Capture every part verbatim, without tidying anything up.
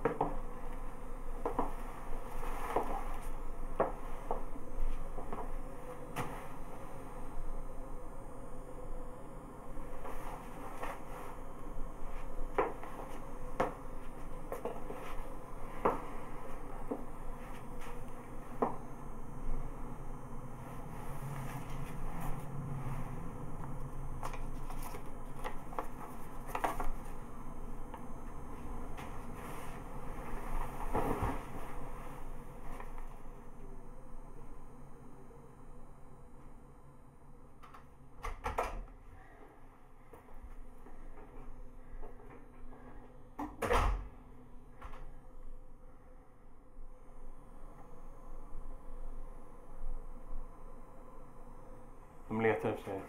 De letar efter dig.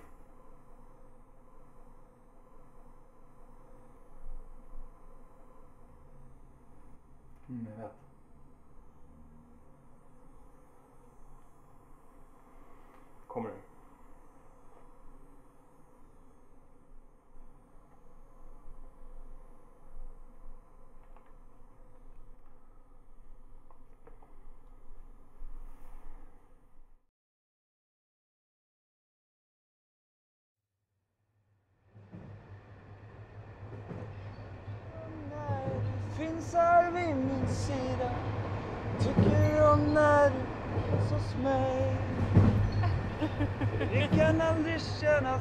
Mm, jag vet. Kommer du? Finns här vid min sida. Tycker om när du är hos mig. Det kan aldrig kännas.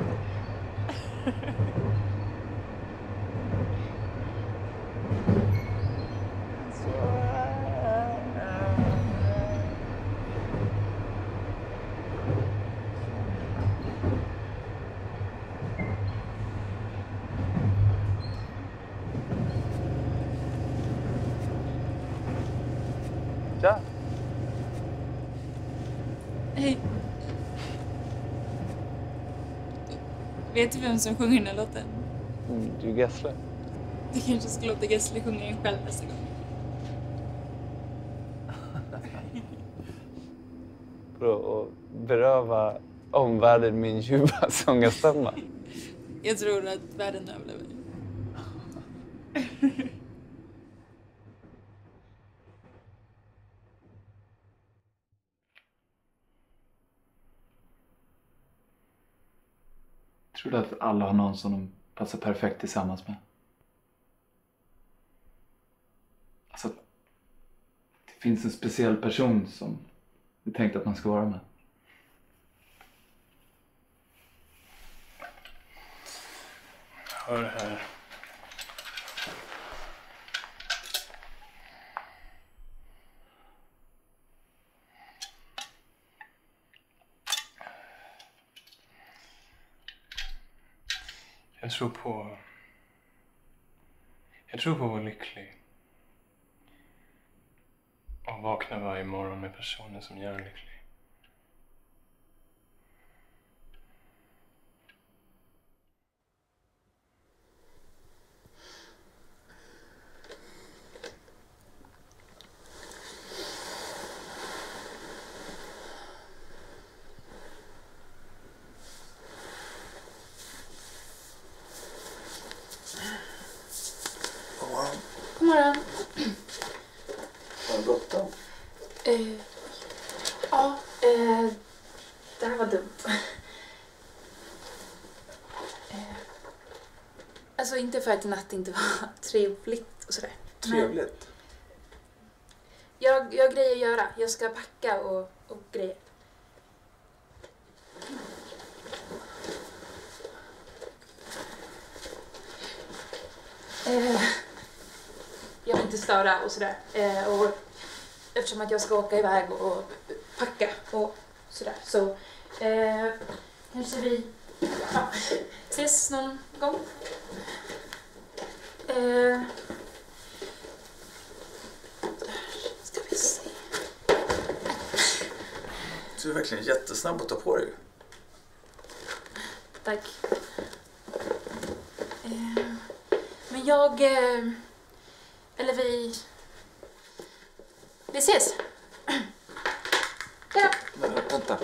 Så här. Tja. Hej. Vet du vem som sjunger den här låten? Mm, du är Gessle. Du kanske ska låta Gessle sjunga den själv nästa gång. För att beröva omvärlden min ljuva sångarstämma. Jag tror att världen överlever. Tror du att alla har någon som de passar perfekt tillsammans med? Alltså, det finns en speciell person som du tänkt att man ska vara med. Hör här. Jag tror på... Jag tror på att vara lycklig. Och vakna varje morgon med personer som gör en lycklig. God morgon. Har du bråttom? Eh, ja, eh, det här var dumt. Eh, alltså inte för att natt inte var trevligt och sådär. Trevligt. Jag, jag har grejer att göra. Jag ska packa och, och grejer. Eh, jag vill inte störa och sådär. Eh, och eftersom att jag ska åka iväg och, och packa och sådär. Så eh, kanske vi ja, ses någon gång. Eh, ska vi se. Du är verkligen jättesnabb att ta på dig. Tack. Eh, men jag... Eh, eller vi... Vi ses. Ja. Men vänta.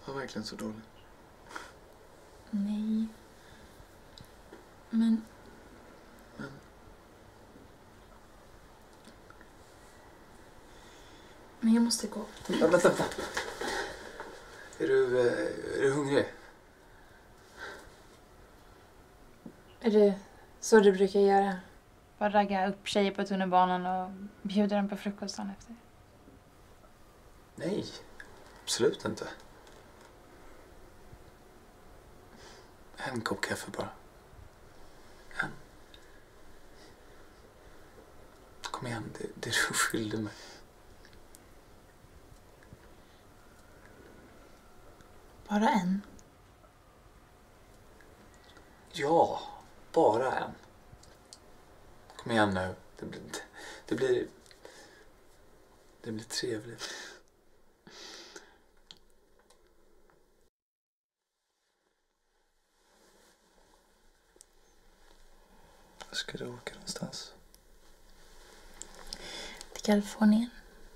var verkligen så dålig. Nej. Men... Men... Men jag måste gå. Ja, vänta, vänta. Är du, är du hungrig? Är det så du brukar göra? Bara ragga upp tjejer på tunnelbanan och bjuda dem på frukostan efter? Nej, absolut inte. En kopp kaffe bara. En. Kom igen, det, det du skyllde mig. Bara en? Ja, bara en. Kom igen nu. Det blir, det blir, det blir trevligt. Ska du åka någonstans? Till Kalifornien.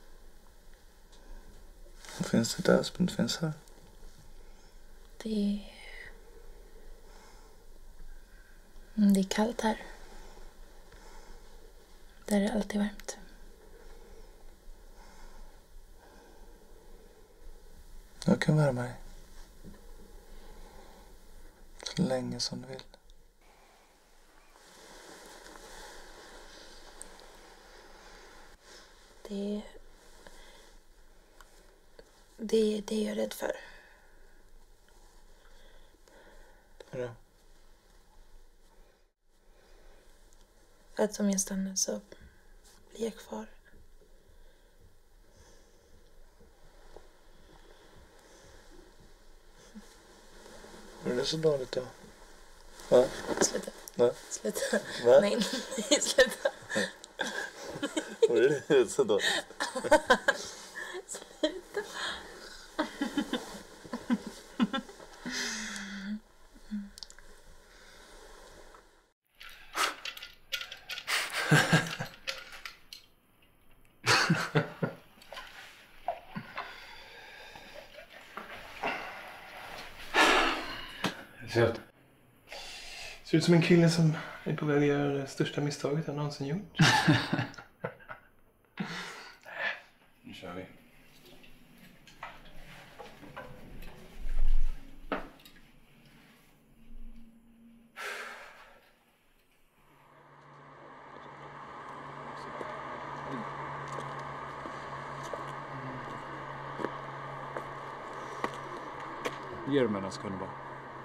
Vad finns det där som inte finns här? Det är... Det är kallt här. Där är det alltid varmt. Jag kan värma dig. Så länge som du vill. Det... Det, det är jag rädd för. Vadå? Att om jag stannar så blir jag kvar. Är det så dåligt då? Va? Sluta. Va? Sluta. Va? Nej, nej, sluta. Var det så dåligt? Sluta. Ser ser ut som en kille som är på väg att göra det största misstaget han någonsin gjort. Nu kör vi. Ge dem en sekund bara.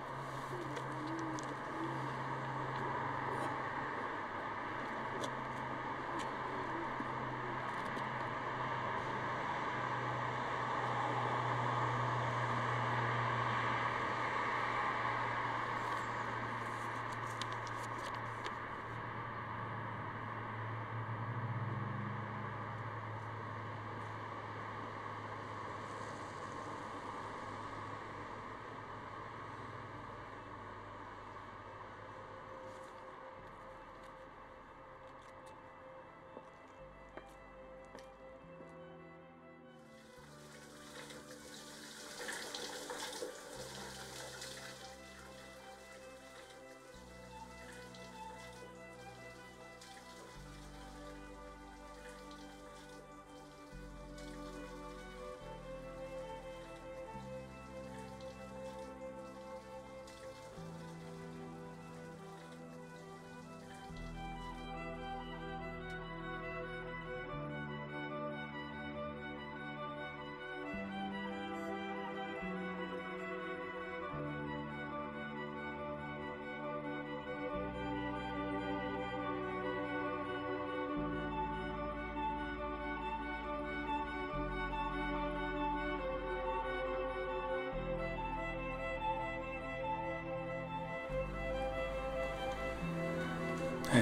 Hej.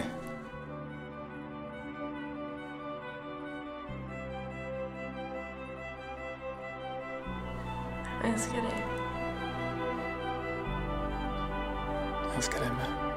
Jag älskar dig. Jag älskar dig med.